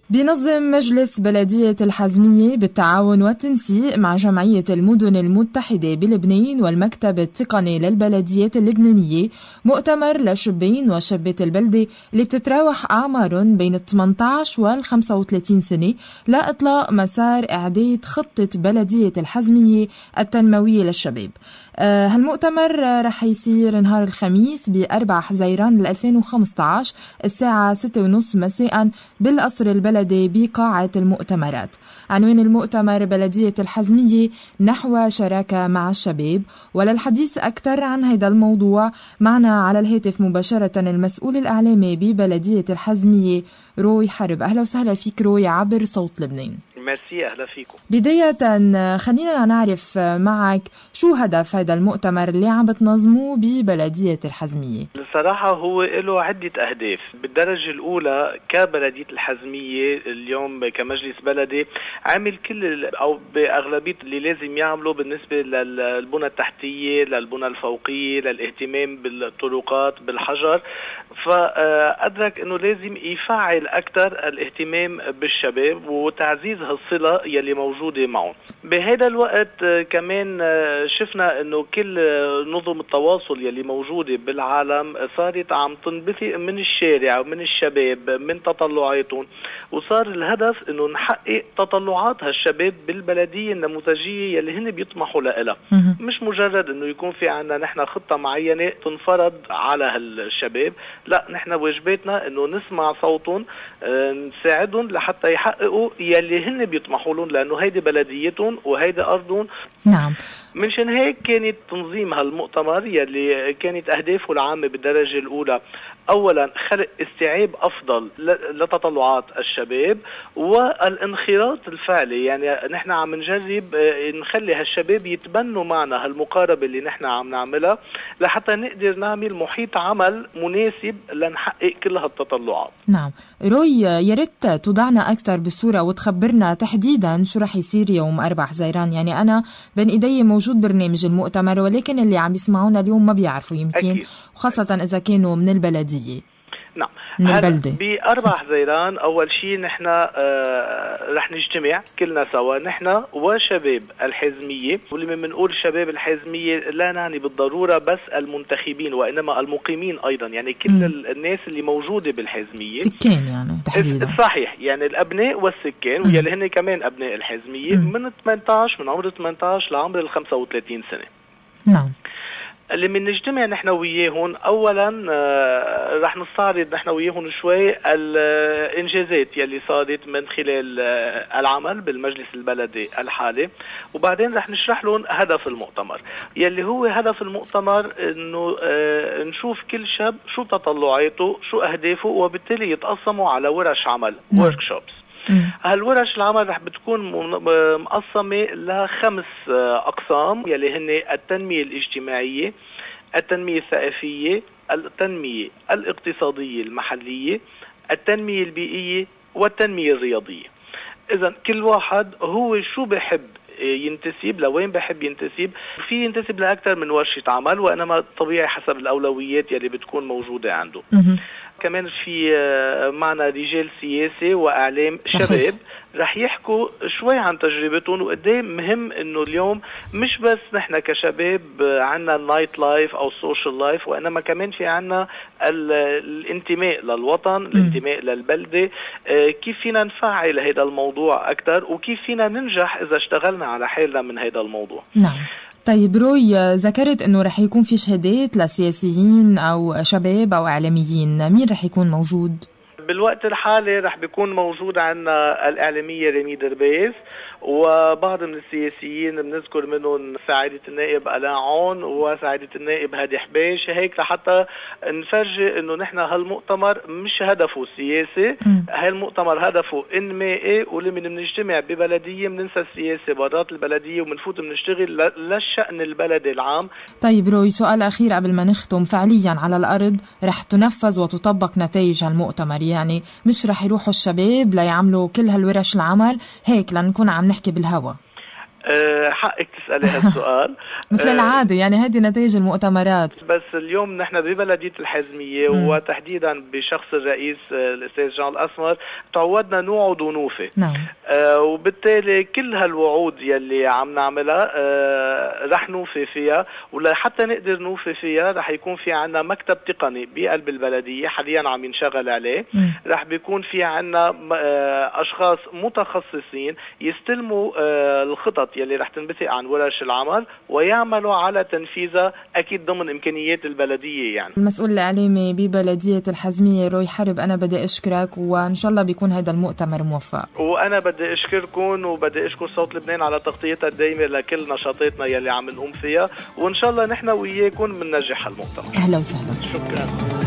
بينظم مجلس بلدية الحزمية بالتعاون والتنسيق مع جمعية المدن المتحدة بلبنان والمكتب التقني للبلديات اللبنانية مؤتمر لشابين وشابات البلدة اللي بتتراوح أعمارهم بين 18 وال 35 سنة لإطلاق مسار إعداد خطة بلدية الحزمية التنموية للشباب. هالمؤتمر رح يصير نهار الخميس ب4 حزيران 2015 الساعة 6:30 مساء بالقصر البلدي بقاعة المؤتمرات. عنوان المؤتمر بلدية الحزمية نحو شراكة مع الشباب. وللحديث أكثر عن هذا الموضوع معنا على الهاتف مباشرة المسؤول الإعلامي ببلدية الحزمية روي حرب. أهلا وسهلا فيك روي عبر صوت لبنان. ميرسي، أهلا فيكم. بداية خلينا نعرف معك شو هدف هذا المؤتمر اللي عم بتنظموه ببلدية الحزمية؟ الصراحة هو له عدة أهداف. بالدرجة الأولى كبلدية الحزمية اليوم كمجلس بلدي عامل كل أو بأغلبية اللي لازم يعمله بالنسبة للبنى التحتية، للبنى الفوقية، للاهتمام بالطرقات، بالحجر. فأدرك أنه لازم يفعل أكثر الاهتمام بالشباب وتعزيز الصلة يلي موجودة معهم. بهذا الوقت كمان شفنا انه كل نظم التواصل يلي موجودة بالعالم صارت عم تنبثق من الشارع ومن الشباب من تطلعاتهم، وصار الهدف انه نحقق تطلعات هالشباب بالبلدية النموذجية يلي هن بيطمحوا لها. مش مجرد انه يكون في عنا نحن خطة معينة تنفرض على هالشباب، لا، نحن واجباتنا انه نسمع صوتهم، نساعدهم لحتى يحققوا يلي هن بيطمحوا لهم، لانه هيدي بلديتهم وهيدي ارضهم. نعم. منشان هيك كانت تنظيم هالمؤتمر يلي كانت اهدافه العامة بالدرجة الاولى اولا خلق استيعاب افضل لتطلعات الشباب والانخراط الفعلي. يعني نحن عم نجرب نخلي هالشباب يتبنوا معنا هالمقاربة اللي نحن عم نعملها لحتى نقدر نعمل محيط عمل مناسب لنحقق كل هالتطلعات. نعم. روي، يا ريت توضعنا اكثر بالصورة وتخبرنا تحديدا شو رح يصير يوم 4 حزيران. يعني انا بين ايدي موجود برنامج المؤتمر، ولكن اللي عم يسمعونا اليوم ما بيعرفوا يمكن أكيد. وخاصة اذا كانوا من البلدية. نعم. من البلدة. ب4 حزيران أول شيء نحن رح نجتمع كلنا سوا، نحن وشباب الحزمية. ولما بنقول شباب الحزمية لا نعني بالضرورة بس المنتخبين، وإنما المقيمين أيضا، يعني كل الناس اللي موجودة بالحزمية، سكان يعني تحديدا. صحيح، يعني الأبناء والسكان ويلي هن كمان أبناء الحزمية من عمر 18 لعمر 35 سنة. نعم. نعم. طيب روي، ذكرت انه رح يكون في شهادات لسياسيين او شباب او اعلاميين، مين رح يكون موجود؟ بالوقت الحالي رح بيكون موجود عنا الإعلامية ريمي دربيز، وبعض من السياسيين بنذكر منهم سعادة النائب ألا عون وسعادة النائب هادي حبيش، هيك لحتى نفرجي انه نحن هالمؤتمر مش هدفه سياسي، هالمؤتمر هدفه انمائي، ولما بنجتمع ببلدية بننسى السياسة برات البلدية وبنفوت بنشتغل للشأن البلدي العام. طيب روي، سؤال أخير قبل ما نختم، فعليا على الأرض رح تنفذ وتطبق نتائج هالمؤتمر؟ يعني مش رح يروحوا الشباب ليعملوا كل هالورش العمل هيك لنكون عم نحكي بالهوا؟ حقك تسألي هالسؤال. مثل العادة يعني هذه نتائج المؤتمرات. بس اليوم نحن ببلدية الحزمية وتحديدا بشخص الرئيس الأستاذ جان الأسمر تعودنا نوعد ونوفي. نعم. وبالتالي كل هالوعود يلي عم نعملها رح نوفي فيها، ولحتى نقدر نوفي فيها رح يكون في عنا مكتب تقني بقلب البلدية حاليا عم ينشغل عليه. رح بيكون في عنا أشخاص متخصصين يستلموا الخطط يلي رح تنبثق عن ورش العمل ويعملوا على تنفيذها أكيد ضمن إمكانيات البلدية. يعني المسؤول الإعلامي ببلدية الحزمية روي حرب، أنا بدي أشكرك وإن شاء الله بيكون هذا المؤتمر موفق. وأنا بدي أشكركم وبدي أشكر صوت لبنان على تغطيتها الدائمة لكل نشاطاتنا يلي عم نقوم فيها، وإن شاء الله نحن وياكم بننجح المؤتمر. أهلا وسهلا. شكرا.